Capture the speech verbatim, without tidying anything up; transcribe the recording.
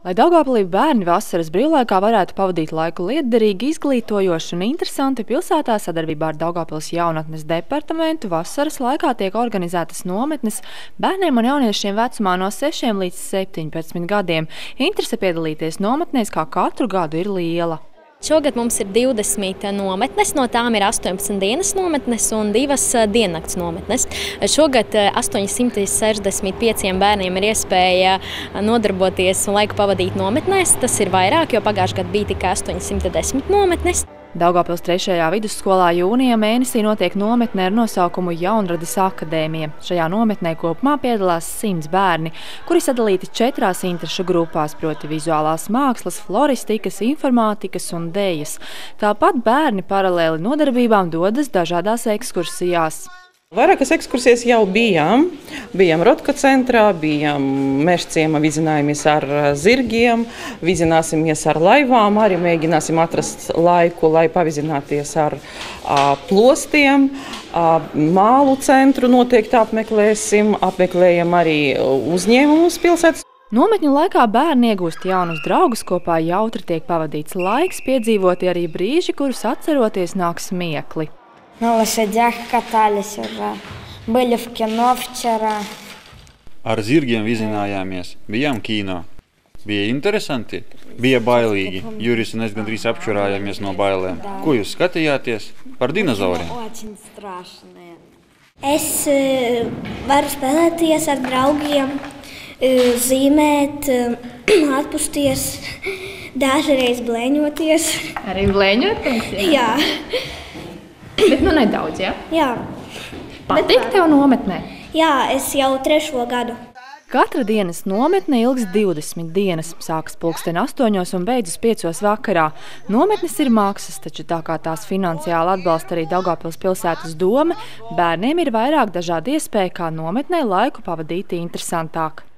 Lai Daugavpilī bērni vasaras brīvlaikā varētu pavadīt laiku lietderīgi, izglītojoši un interesanti, pilsētā sadarbībā ar Daugavpils jaunatnes departamentu vasaras laikā tiek organizētas nometnes bērniem un jauniešiem vecumā no sešiem līdz septiņpadsmit gadiem. Interese piedalīties nometnēs kā katru gadu ir liela. Šogad mums ir divdesmit nometnes, no tām ir astoņpadsmit dienas nometnes un divas diennakts nometnes. Šogad astoņsimt sešdesmit pieciem bērniem ir iespēja nodarboties un laiku pavadīt nometnēs. Tas ir vairāk, jo pagājušajā gadā bija tikai astoņsimt desmit nometnes. Daugavpils trešajā vidusskolā jūnija mēnesī notiek nometne ar nosaukumu Jaunradas akadēmija. Šajā nometnē kopumā piedalās simts bērni, kuri sadalīti četrās interešu grupās, proti vizuālās mākslas, floristikas, informātikas un dejas. Tāpat bērni paralēli nodarbībām dodas dažādās ekskursijās. Vairākas ekskursijas jau bijām. Bijām Rotka centrā, bijām Mežciema, vizinājāmies ar zirgiem, vizināsimies ar laivām, arī mēģināsim atrast laiku, lai pavizināties ar a, plostiem. A, mālu centru noteikti apmeklēsim, apmeklējam arī uzņēmumus pilsētas. Nometņu laikā bērni iegūst jaunus draugus, kopā jautri tiek pavadīts laiks, piedzīvoti arī brīži, kurus atceroties nāk smiekli. На лошадях катались уже. Были в кино вчера. Ar zirgiem vizinājāmies, bijām kino. Bija interesanti, bija bailīgi. Juris un es gandrīz apčurājāmies no bailēm. Ko jūs skatījāties? Par dinozauriem? Es varu spēlēties ar draugiem, zīmēt, atpusties, dažreiz blēņoties. Arī blēņoties? Jā. Bet nu nedaudz, jā? Jā. Patīk tev nometnē? Jā, es jau trešo gadu. Katra dienas nometne ilgs divdesmit dienas, sākas pulksten astoņos un beidzas piecos vakarā. Nometnes ir maksas, taču tā kā tās finansiāli atbalsta arī Daugavpils pilsētas doma, bērniem ir vairāk dažādi iespēja, kā nometnē laiku pavadīt interesantāk.